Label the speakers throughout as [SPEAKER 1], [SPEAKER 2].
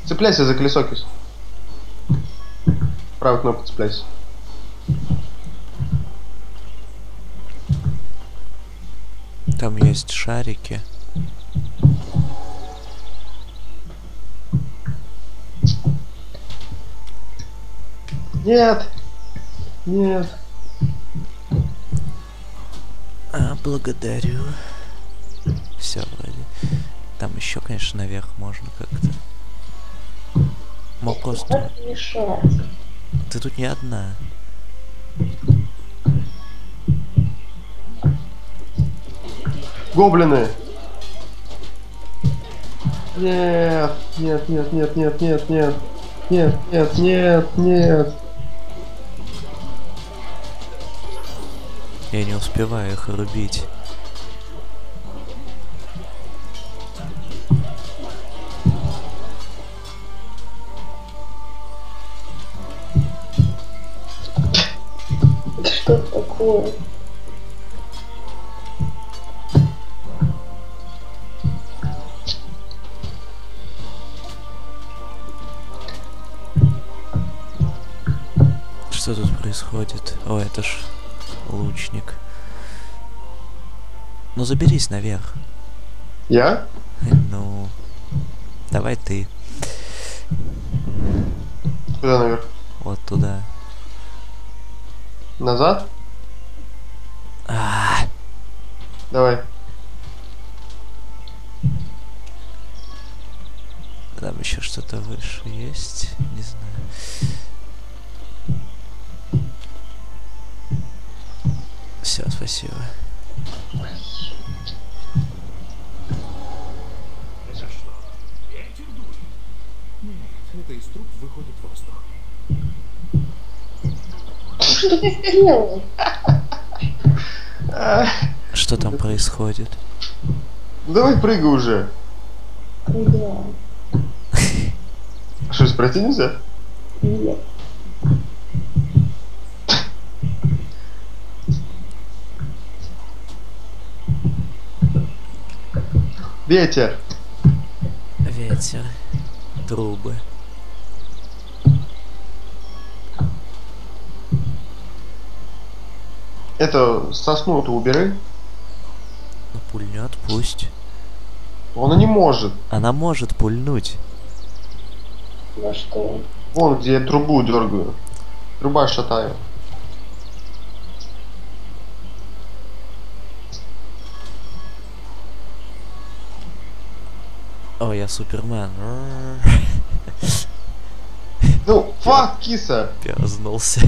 [SPEAKER 1] Цепляйся за колесо, кис. Правой кнопкой цепляйся.
[SPEAKER 2] Там есть шарики.
[SPEAKER 1] Нет! Нет!
[SPEAKER 2] Благодарю. Все вроде. Там еще, конечно, наверх можно как-то. Мог просто. Ты тут не одна.
[SPEAKER 1] Гоблины! Нет! Нет, нет, нет, нет, нет, нет! Нет, нет, нет, нет!
[SPEAKER 2] Я не успеваю их рубить.
[SPEAKER 3] Что такое?
[SPEAKER 2] Что тут происходит? О, это ж лучник. Ну заберись наверх.
[SPEAKER 1] Я?
[SPEAKER 2] Ну, давай ты.
[SPEAKER 1] Куда наверх?
[SPEAKER 2] Вот туда.
[SPEAKER 1] Назад? Давай.
[SPEAKER 2] Там еще что-то выше есть? Не знаю. Все, спасибо.
[SPEAKER 4] Это из труб выходит воздух.
[SPEAKER 3] Что ты сделал?
[SPEAKER 2] Что там происходит?
[SPEAKER 1] Давай прыгай уже.
[SPEAKER 3] Куда?
[SPEAKER 1] Что, пройти нельзя?
[SPEAKER 3] Нет.
[SPEAKER 1] Ветер.
[SPEAKER 2] Ветер. Трубы.
[SPEAKER 1] Это сосну-то убери.
[SPEAKER 2] Ну пульнет, пусть.
[SPEAKER 1] Он и не может.
[SPEAKER 2] Она может пульнуть.
[SPEAKER 3] На что?
[SPEAKER 1] Вон, где я трубу дергаю. Труба шатаю.
[SPEAKER 2] О, я Супермен.
[SPEAKER 1] Ну, фак, киса.
[SPEAKER 2] Пёзнулся.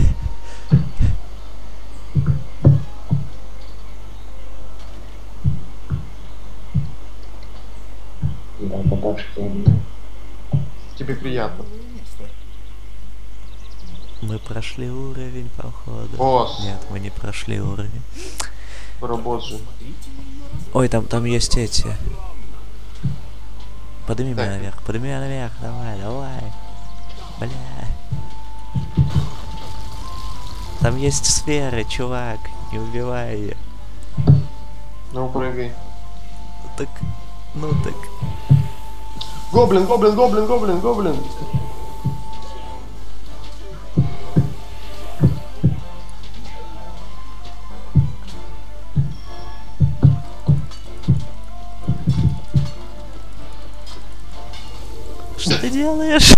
[SPEAKER 3] Да, по башке.
[SPEAKER 1] Тебе приятно.
[SPEAKER 2] Мы прошли уровень, походу.
[SPEAKER 1] Босс.
[SPEAKER 2] Нет, мы не прошли уровень.
[SPEAKER 1] Работ же.
[SPEAKER 2] Ой, там есть эти. Подними меня
[SPEAKER 1] Так.
[SPEAKER 2] наверх, подними меня наверх, давай. Бля. Там есть сферы, чувак, не убивай ее.
[SPEAKER 1] Ну, прыгай.
[SPEAKER 2] Так, ну так.
[SPEAKER 1] Гоблин, гоблин, гоблин, гоблин, гоблин.
[SPEAKER 2] Что ты делаешь?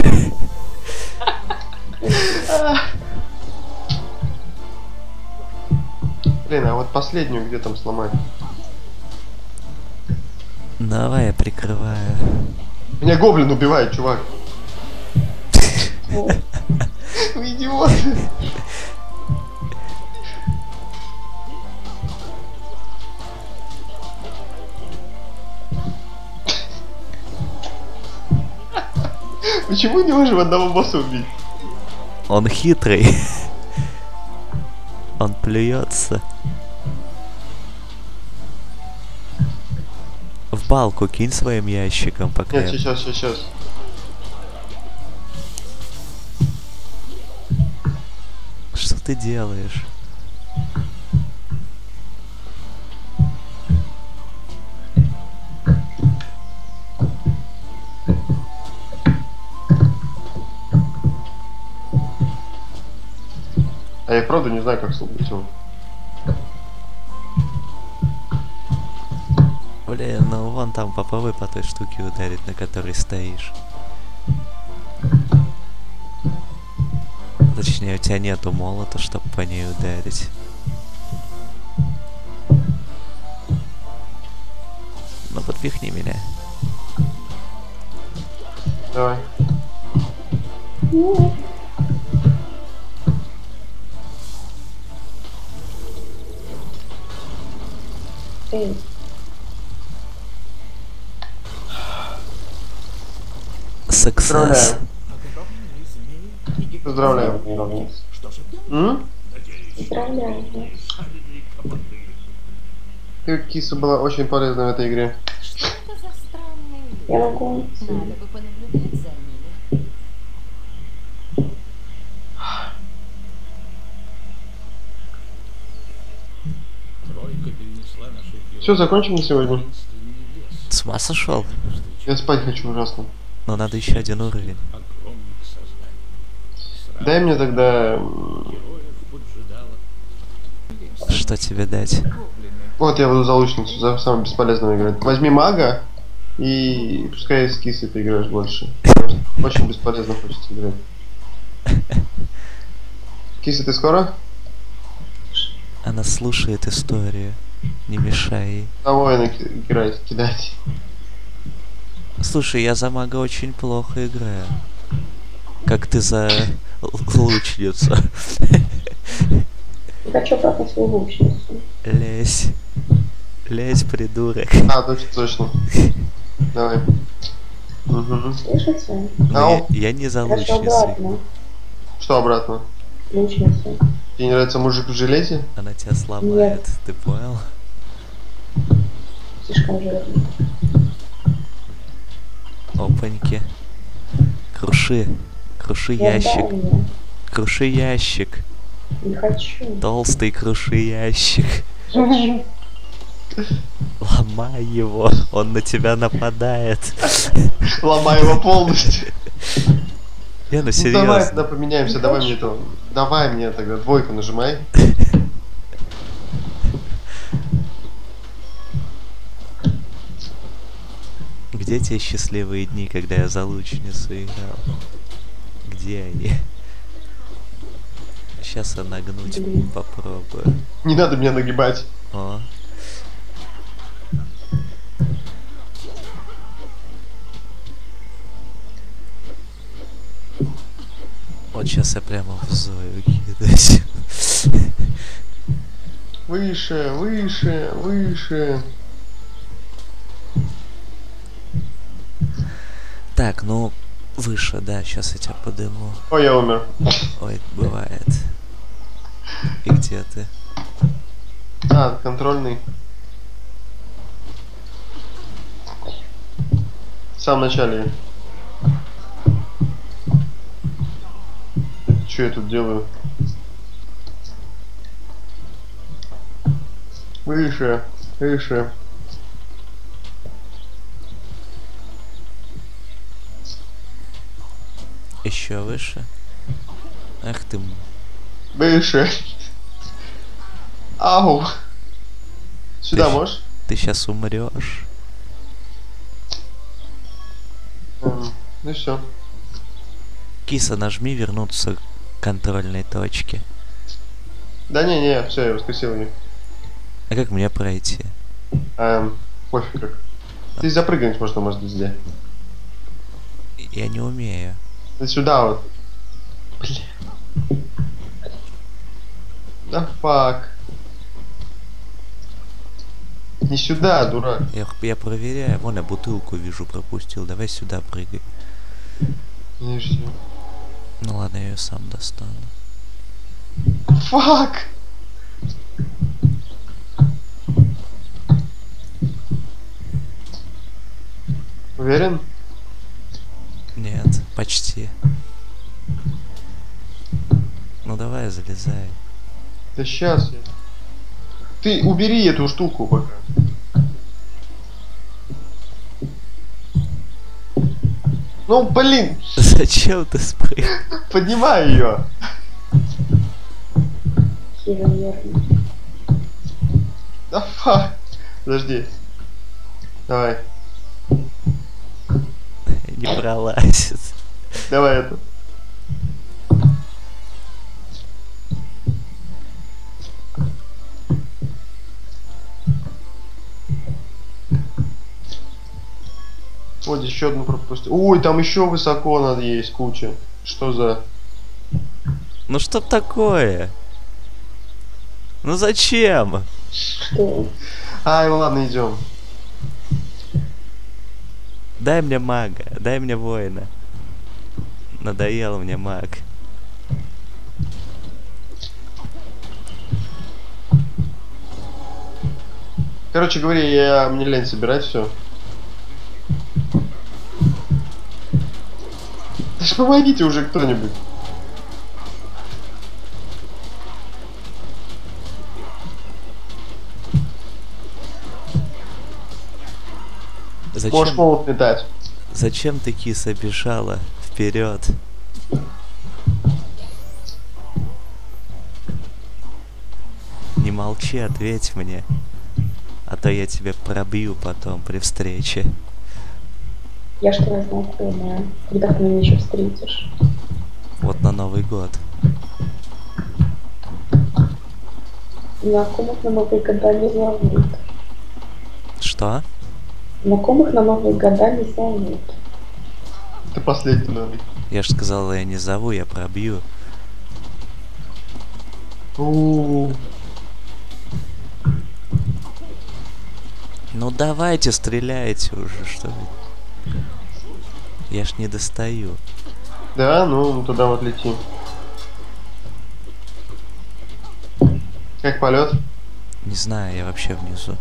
[SPEAKER 1] Блин, а вот последнюю где там сломать?
[SPEAKER 2] Давай я прикрываю.
[SPEAKER 1] Меня гоблин убивает, чувак. Вы идиоты. Почему не можем одного босса убить?
[SPEAKER 2] Он хитрый. Он плюется. В балку кинь своим ящиком, пока
[SPEAKER 1] Нет,
[SPEAKER 2] я...
[SPEAKER 1] сейчас.
[SPEAKER 2] Что ты делаешь?
[SPEAKER 1] А я правда не знаю, как слушать его.
[SPEAKER 2] Блин, ну вон там попробуй по той штуке ударить, на которой стоишь. Точнее, у тебя нету молота, чтобы по ней ударить. Ну подпихни меня.
[SPEAKER 1] Давай.
[SPEAKER 3] Нет. Эй,
[SPEAKER 2] Success.
[SPEAKER 1] Поздравляю.
[SPEAKER 3] не ровнись.
[SPEAKER 1] М?
[SPEAKER 3] Поздравляю.
[SPEAKER 1] Ты, киса, была очень полезна в этой игре.
[SPEAKER 5] Что это за странные люди?
[SPEAKER 3] Я могу.
[SPEAKER 5] Надо бы понаблюдать за ними.
[SPEAKER 4] Тройка перенесла наши
[SPEAKER 1] Все, закончим на сегодня.
[SPEAKER 4] таинственный лес.
[SPEAKER 2] С ума сошел?
[SPEAKER 1] Я спать хочу ужасно.
[SPEAKER 2] Но надо еще один уровень.
[SPEAKER 4] Огромных созданий.
[SPEAKER 1] Дай мне тогда...
[SPEAKER 4] Героев поджидала.
[SPEAKER 2] Что тебе дать?
[SPEAKER 1] Вот я буду за лучницу, за самого бесполезного играть. Возьми мага, и пускай с кисой ты играешь больше. Очень бесполезно хочется играть. Киса, ты скоро?
[SPEAKER 2] Она слушает историю. Не мешай ей.
[SPEAKER 1] Давай играть, кидать.
[SPEAKER 2] Слушай, я за мага очень плохо играю. Как ты за лучницу.
[SPEAKER 3] Я хочу обратно свою лучницу.
[SPEAKER 2] Лезь. Лезь, придурок.
[SPEAKER 1] А, точно. Давай. Угу.
[SPEAKER 3] Слышите?
[SPEAKER 2] Но
[SPEAKER 1] Ау.
[SPEAKER 2] я не за
[SPEAKER 3] Хорошо,
[SPEAKER 2] лучницей.
[SPEAKER 3] обратно.
[SPEAKER 1] Что обратно?
[SPEAKER 3] Лучницу.
[SPEAKER 1] Тебе не нравится мужик в жилете?
[SPEAKER 2] Она тебя сломает, ты понял?
[SPEAKER 3] Слишком жирный.
[SPEAKER 2] Опаньки. Круши. Круши
[SPEAKER 3] Я
[SPEAKER 2] ящик.
[SPEAKER 3] отдал мне.
[SPEAKER 2] Круши ящик.
[SPEAKER 3] Не хочу.
[SPEAKER 2] Толстый круши ящик.
[SPEAKER 3] Хочу.
[SPEAKER 2] Ломай его. Он на тебя нападает.
[SPEAKER 1] Ломай его полностью.
[SPEAKER 2] Не, ну
[SPEAKER 1] Ну, давай
[SPEAKER 2] серьезно.
[SPEAKER 1] тогда поменяемся, давай мне это. Давай мне тогда двойку нажимай.
[SPEAKER 2] Где те счастливые дни, когда я за лучницу играл? Где они? Сейчас я нагнуть
[SPEAKER 3] Блин.
[SPEAKER 2] попробую.
[SPEAKER 1] Не надо меня нагибать.
[SPEAKER 2] О. Вот сейчас я прямо в Зою кидаюсь.
[SPEAKER 1] Выше, выше, выше.
[SPEAKER 2] Так, ну, выше, да, сейчас я тебя подыму.
[SPEAKER 1] Ой, я умер.
[SPEAKER 2] Ой, бывает. И где ты?
[SPEAKER 1] А, контрольный. В самом начале. Что я тут делаю? Выше, выше.
[SPEAKER 2] Еще выше? Ах ты.
[SPEAKER 1] Выше. Ау. Сюда
[SPEAKER 2] Ты щ-
[SPEAKER 1] можешь?
[SPEAKER 2] Ты сейчас умрешь.
[SPEAKER 1] Ну все.
[SPEAKER 2] Киса, нажми вернуться к контрольной точке.
[SPEAKER 1] Да не, все, я воскресил ее.
[SPEAKER 2] А как мне пройти?
[SPEAKER 1] Пофиг как. Ты запрыгнуть можно, может, везде.
[SPEAKER 2] Я не умею.
[SPEAKER 1] Да сюда вот. Бля. Да фак. Не сюда, дурак.
[SPEAKER 2] Я проверяю. Вон я бутылку вижу, пропустил. Давай сюда прыгай.
[SPEAKER 1] Подожди.
[SPEAKER 2] Ну ладно, я ее сам достану.
[SPEAKER 1] Фак! Уверен?
[SPEAKER 2] Нет, почти. Ну давай, залезай.
[SPEAKER 1] Да сейчас я. Ты убери эту штуку пока. Ну блин,
[SPEAKER 2] Зачем ты спрыгнул?
[SPEAKER 1] поднимай ее.
[SPEAKER 3] Кира нервный.
[SPEAKER 1] Давай. Подожди. Давай.
[SPEAKER 2] Не пролазит.
[SPEAKER 1] Давай это. Вот еще одну пропустил. Ой, там еще высоко надо есть куча. Что за...
[SPEAKER 2] Ну что такое? Ну зачем?
[SPEAKER 3] Что?
[SPEAKER 1] Ай, ладно, идем.
[SPEAKER 2] Дай мне мага, дай мне воина. Надоел мне маг.
[SPEAKER 1] Короче говоря, мне лень собирать все. Да ж помогите уже кто-нибудь. Можешь
[SPEAKER 2] Зачем,
[SPEAKER 1] молот метать.
[SPEAKER 2] зачем ты, киса, бежала вперед? Не молчи, ответь мне. А то я тебя пробью потом при встрече.
[SPEAKER 3] Я что знакомая. Когда ты меня еще встретишь?
[SPEAKER 2] Вот на Новый год.
[SPEAKER 3] Знакомых на Новые года не зовут.
[SPEAKER 2] Что?
[SPEAKER 3] Знакомых на Новые года не зовут.
[SPEAKER 1] Ты последний новый.
[SPEAKER 2] Я ж сказал, я не зову, я пробью.
[SPEAKER 1] У-у-у.
[SPEAKER 2] Ну давайте, стреляйте уже, что ли. Я ж не достаю.
[SPEAKER 1] Да, ну туда вот летим. Как полет?
[SPEAKER 2] Не знаю, я вообще внизу.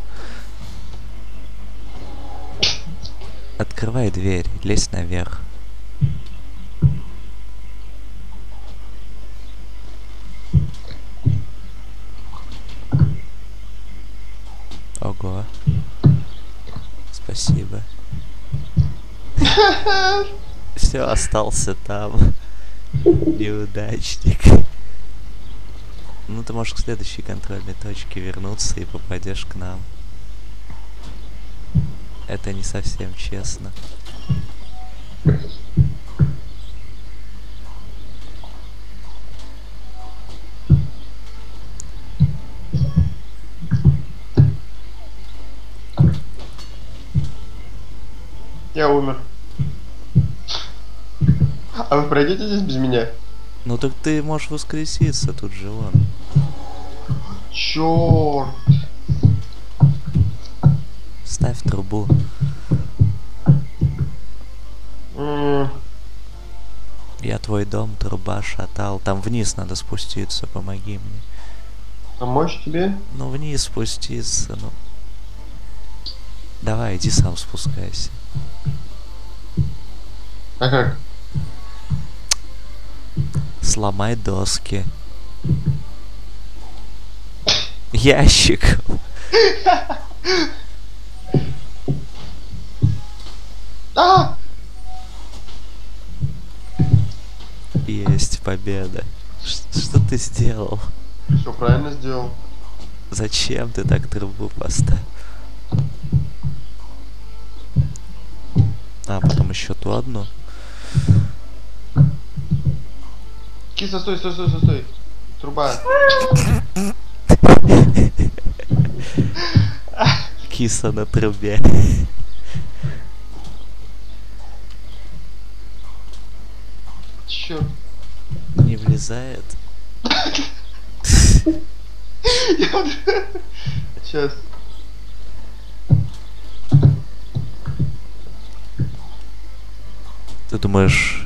[SPEAKER 2] Открывай дверь, лезь наверх. Ого. Спасибо. Все, остался там. Неудачник. Ну, ты можешь к следующей контрольной точке вернуться и попадешь к нам. Это не совсем честно.
[SPEAKER 1] Я умер. А вы пройдете здесь без меня?
[SPEAKER 2] Ну так ты можешь воскреситься, тут же вон.
[SPEAKER 1] Чёрт.
[SPEAKER 2] Ставь трубу. Я твой дом, труба, шатал. Там вниз надо спуститься, помоги мне.
[SPEAKER 1] Помочь тебе?
[SPEAKER 2] Ну вниз спуститься, ну. Давай, иди сам спускайся.
[SPEAKER 1] А как?
[SPEAKER 2] Сломай доски. Ящиком.
[SPEAKER 1] А!
[SPEAKER 2] Есть победа. Что ты сделал?
[SPEAKER 1] Все правильно сделал.
[SPEAKER 2] Зачем ты так трубу поставил? А, потом еще ту одну.
[SPEAKER 1] Киса, стой, стой, стой, стой, стой. Труба.
[SPEAKER 2] Киса на трубе.
[SPEAKER 1] Черт.
[SPEAKER 2] Не влезает.
[SPEAKER 1] Сейчас.
[SPEAKER 2] Ты думаешь...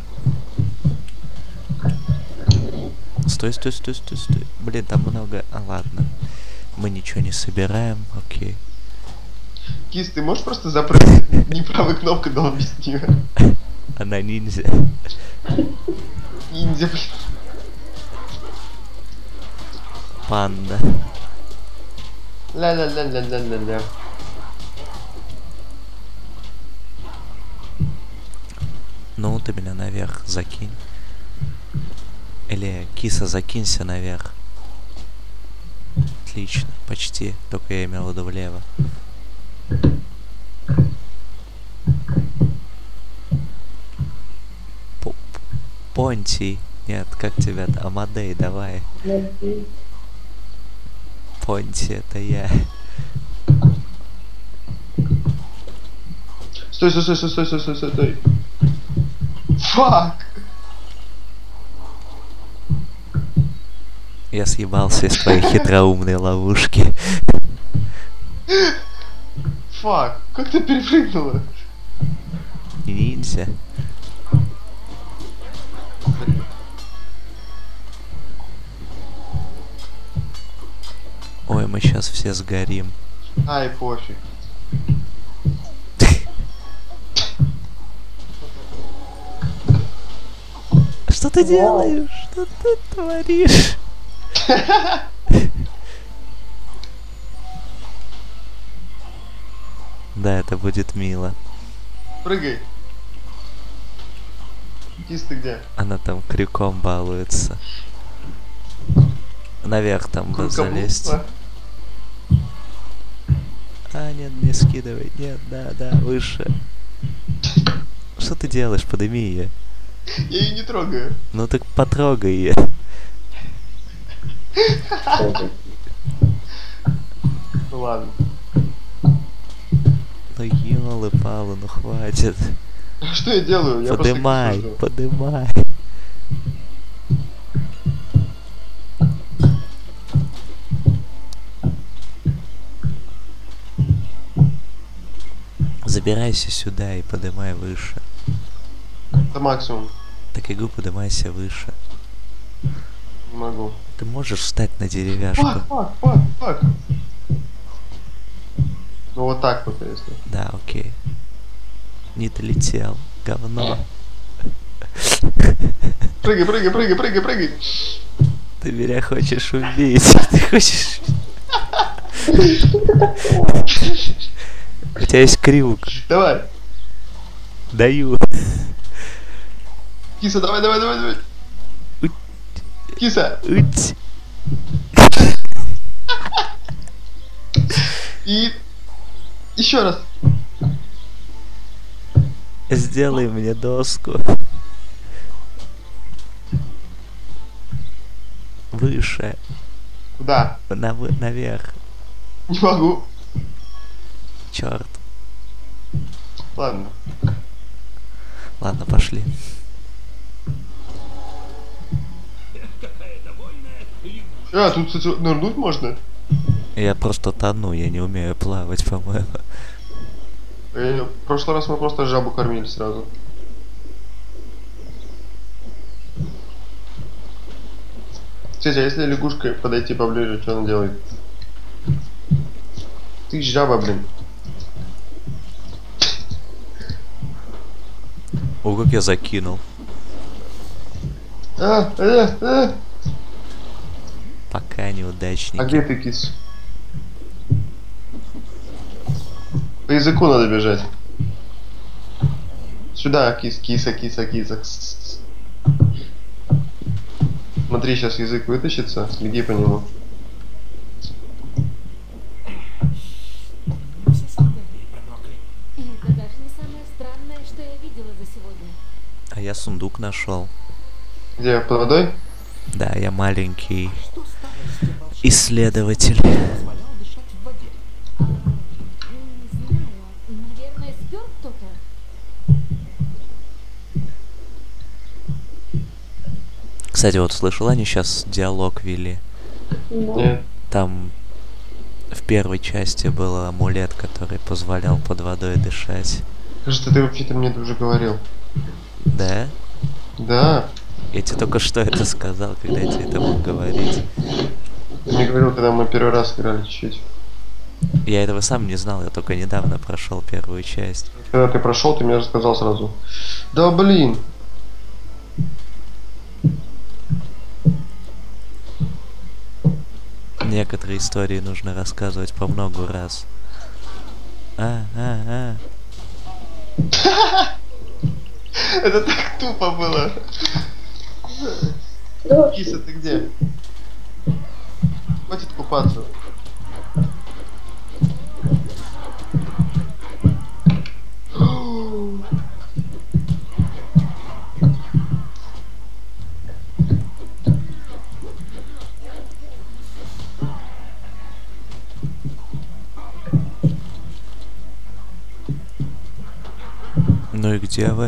[SPEAKER 2] Стой, стой, стой, стой, стой. Блин, там много... А, ладно. Мы ничего не собираем, окей.
[SPEAKER 1] Кис, ты можешь просто запрыгнуть неправой кнопкой долбить в нее?
[SPEAKER 2] Она ниндзя.
[SPEAKER 1] Ниндзя, блин.
[SPEAKER 2] Панда.
[SPEAKER 1] Ля-ля-ля-ля-ля-ля-ля.
[SPEAKER 2] Ну, ты меня наверх закинь. Или, киса, закинься наверх. Отлично, почти. Только я имел в виду влево. Понтий. Нет, как тебя? Амадей, давай.
[SPEAKER 3] Подожди.
[SPEAKER 2] Понти, это я.
[SPEAKER 1] Стой, стой, стой, стой, стой, стой, стой, стой. Фак!
[SPEAKER 2] Я съебался из твоей хитроумной ловушки.
[SPEAKER 1] Фак! Как ты перепрыгнула?
[SPEAKER 2] Ниндзя. Ой, мы сейчас все сгорим.
[SPEAKER 1] Ай, пофиг.
[SPEAKER 2] Что ты делаешь? Что ты творишь? Да, это будет мило.
[SPEAKER 1] Прыгай. Кис, ты где?
[SPEAKER 2] Она там крюком балуется. Наверх там бы залезть.
[SPEAKER 1] Крюкобудство.
[SPEAKER 2] А, нет, не скидывай. Нет, да, выше. Что ты делаешь? Подними ее.
[SPEAKER 1] Я ее не трогаю.
[SPEAKER 2] Ну так потрогай ее.
[SPEAKER 3] Что это?
[SPEAKER 1] Ну ладно.
[SPEAKER 2] Ну ёлы-палы, ну хватит.
[SPEAKER 1] Что я делаю? Я просто
[SPEAKER 2] Подымай,
[SPEAKER 1] сужу.
[SPEAKER 2] подымай. Забирайся сюда и подымай выше.
[SPEAKER 1] Это максимум.
[SPEAKER 2] Так игру подымайся выше.
[SPEAKER 1] Не могу.
[SPEAKER 2] Ты можешь встать на деревяшку?
[SPEAKER 1] Фак. Ну вот так вот, если.
[SPEAKER 2] Да, окей. Не долетел. Говно.
[SPEAKER 1] Прыгай.
[SPEAKER 2] Ты меня хочешь убить. Ты хочешь...
[SPEAKER 3] Что это такое?
[SPEAKER 2] У тебя есть крюк.
[SPEAKER 1] Давай.
[SPEAKER 2] Даю.
[SPEAKER 1] Киса, давай. Киса.
[SPEAKER 2] Уть.
[SPEAKER 1] И еще раз.
[SPEAKER 2] Сделай мне доску. Выше.
[SPEAKER 1] Куда?
[SPEAKER 2] Наверх.
[SPEAKER 1] Не могу.
[SPEAKER 2] Черт.
[SPEAKER 1] Ладно.
[SPEAKER 2] Ладно, пошли.
[SPEAKER 1] Тут, кстати, нырнуть можно?
[SPEAKER 2] Я просто тону, я не умею плавать, по-моему.
[SPEAKER 1] В прошлый раз мы просто жабу кормили сразу. Кстати, а если лягушкой подойти поближе, что она делает? Ты жаба, блин.
[SPEAKER 2] О, как я закинул. Пока неудачники.
[SPEAKER 1] А где ты, кис? По языку надо бежать. Сюда, киса. Смотри, сейчас язык вытащится, следи по нему.
[SPEAKER 5] Это даже не самое странное, что я видела за сегодня.
[SPEAKER 2] А я сундук нашел.
[SPEAKER 1] Где, под водой?
[SPEAKER 2] Да, я маленький исследователь.
[SPEAKER 4] Позволял дышать в воде.
[SPEAKER 5] Не знаю. Наверное, спер кто-то.
[SPEAKER 2] Кстати, вот слышала, они сейчас диалог вели.
[SPEAKER 3] Ну,
[SPEAKER 1] Нет.
[SPEAKER 2] Там в первой части был амулет, который позволял под водой дышать.
[SPEAKER 1] Кажется, ты вообще-то мне это уже говорил.
[SPEAKER 2] Да?
[SPEAKER 1] Да.
[SPEAKER 2] Я тебе только что это сказал, когда я тебе это мог говорить.
[SPEAKER 1] Ты мне говорил, когда мы первый раз играли чуть-чуть.
[SPEAKER 2] Я этого сам не знал, я только недавно прошел первую часть.
[SPEAKER 1] Когда ты прошел, ты мне рассказал сразу. Да блин.
[SPEAKER 2] Некоторые истории нужно рассказывать по много раз.
[SPEAKER 1] Это так тупо было.
[SPEAKER 3] да,
[SPEAKER 1] Киса, ты где? Хватит купаться.
[SPEAKER 2] Ну и где вы?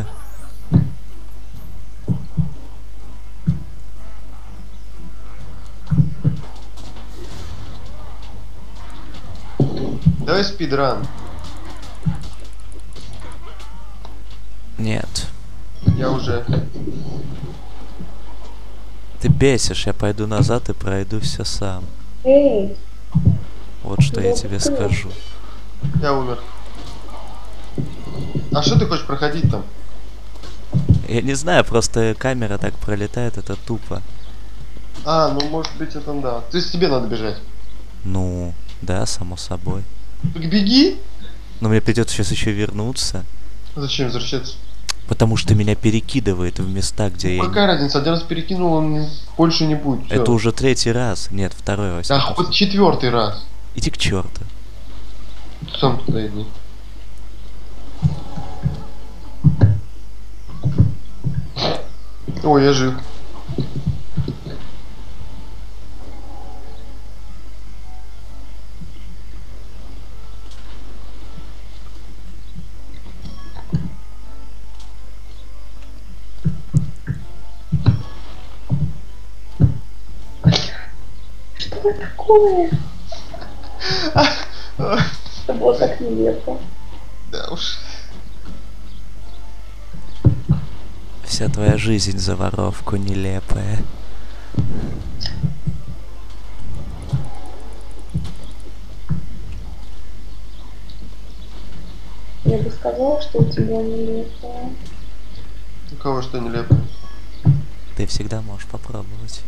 [SPEAKER 1] Давай спидран.
[SPEAKER 2] Нет.
[SPEAKER 1] Я уже.
[SPEAKER 2] Ты бесишь, я пойду назад и пройду все сам.
[SPEAKER 3] Эй,
[SPEAKER 2] Вот что я
[SPEAKER 3] Да
[SPEAKER 2] тебе
[SPEAKER 3] ты.
[SPEAKER 2] скажу.
[SPEAKER 1] Я умер. А что ты хочешь проходить там?
[SPEAKER 2] Я не знаю, просто камера так пролетает, это тупо.
[SPEAKER 1] А, ну может быть это да. То есть тебе надо бежать.
[SPEAKER 2] Ну, да, само собой.
[SPEAKER 1] Так беги.
[SPEAKER 2] Но мне придется сейчас еще вернуться,
[SPEAKER 1] Зачем возвращаться?
[SPEAKER 2] потому что меня перекидывает в места, где я...
[SPEAKER 1] Какая разница? Один раз перекинул, он больше не будет. Всё.
[SPEAKER 2] Это уже третий раз. Нет, второй во
[SPEAKER 1] Да
[SPEAKER 2] всяком
[SPEAKER 1] хоть
[SPEAKER 2] случае.
[SPEAKER 1] 4-й раз.
[SPEAKER 2] Иди к черту.
[SPEAKER 1] Сам туда иди. Ой, я жив.
[SPEAKER 3] что это такое? Это было так нелепо.
[SPEAKER 1] Да уж.
[SPEAKER 2] Вся твоя жизнь за воровку нелепая.
[SPEAKER 3] Я бы сказала, что у тебя нелепо.
[SPEAKER 1] У кого что нелепо?
[SPEAKER 2] Ты всегда можешь попробовать.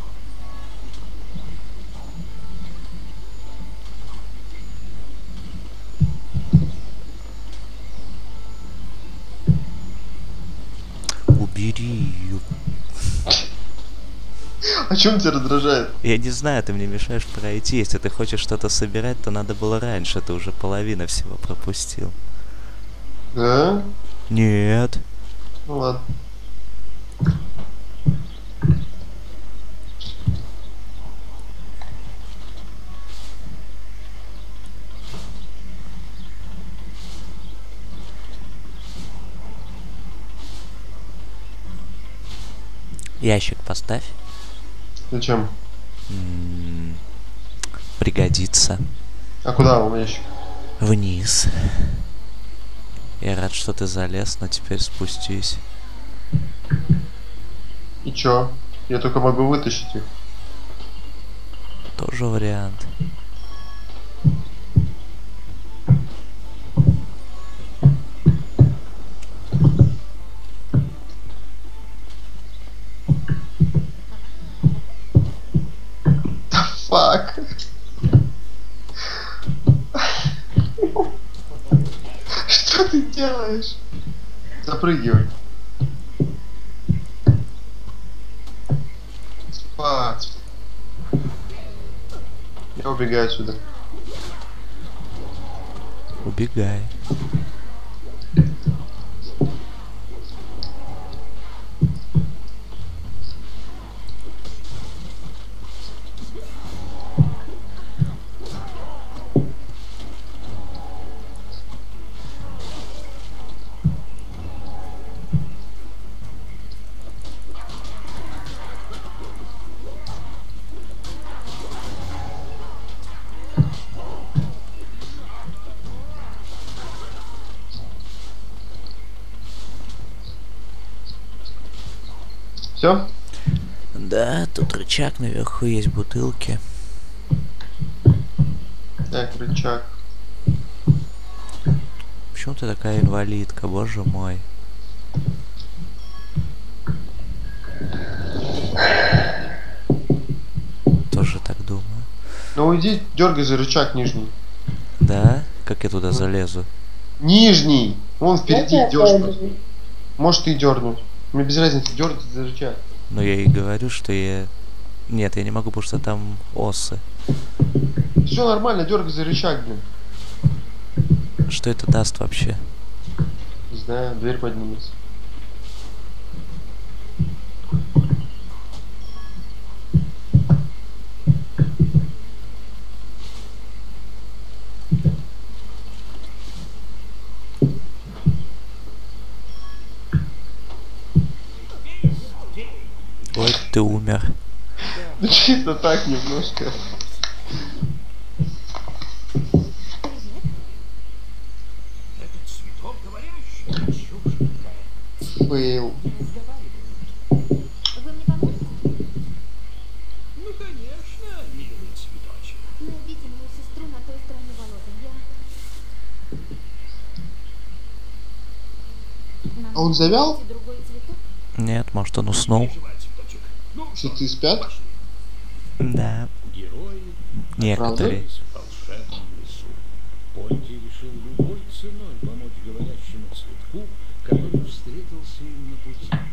[SPEAKER 2] Убери ее.
[SPEAKER 1] О чем тебя раздражает?
[SPEAKER 2] Я не знаю, ты мне мешаешь пройти. Если ты хочешь что-то собирать, то надо было раньше. Ты уже половину всего пропустил.
[SPEAKER 1] Да?
[SPEAKER 2] Нет.
[SPEAKER 1] Ну ладно.
[SPEAKER 2] Ящик поставь.
[SPEAKER 1] Зачем?
[SPEAKER 2] Пригодится.
[SPEAKER 1] А куда он ящик?
[SPEAKER 2] Вниз. Я рад, что ты залез, но теперь спустись.
[SPEAKER 1] И чё? Я только могу вытащить их.
[SPEAKER 2] Тоже вариант.
[SPEAKER 1] Фак. Что ты делаешь? Запрыгивай. Спать. Я убегаю отсюда.
[SPEAKER 2] Убегай.
[SPEAKER 1] Все?
[SPEAKER 2] Да, тут рычаг, наверху есть бутылки.
[SPEAKER 1] Так, рычаг.
[SPEAKER 2] Почему ты такая инвалидка, боже мой? Тоже так думаю.
[SPEAKER 1] Ну уйди, дергай за рычаг нижний.
[SPEAKER 2] Да? Как я туда залезу?
[SPEAKER 1] Нижний! Вон впереди
[SPEAKER 3] Я тебя
[SPEAKER 1] идешь.
[SPEAKER 3] пойду.
[SPEAKER 1] Может ты дернуть. Мне без разницы, дергать за рычаг.
[SPEAKER 2] Но я и говорю, что я... Нет, я не могу, потому что там осы.
[SPEAKER 1] Все нормально, дергай за рычаг, блин.
[SPEAKER 2] Что это даст вообще?
[SPEAKER 1] Не знаю, дверь поднимется.
[SPEAKER 2] Ой, ты умер.
[SPEAKER 1] Ну чисто так немножко.
[SPEAKER 4] Этот цветок говорящий. Чушь какая.
[SPEAKER 1] Фейл.
[SPEAKER 5] Вы мне поможете?
[SPEAKER 4] Ну, конечно, милый цветочек.
[SPEAKER 5] Найдите мою сестру на той стороне болота. Нам
[SPEAKER 1] А он
[SPEAKER 5] нужно
[SPEAKER 1] завял?
[SPEAKER 5] найти другой цветок.
[SPEAKER 2] Нет, может он уснул?
[SPEAKER 4] Переживай, цветочек. Ну,
[SPEAKER 1] Что, ты спят?
[SPEAKER 4] пошли.
[SPEAKER 2] Да,
[SPEAKER 4] Герои
[SPEAKER 2] некоторые.
[SPEAKER 4] оказались в волшебном лесу. Понти решил любой ценой помочь говорящему цветку, который встретился им на пути.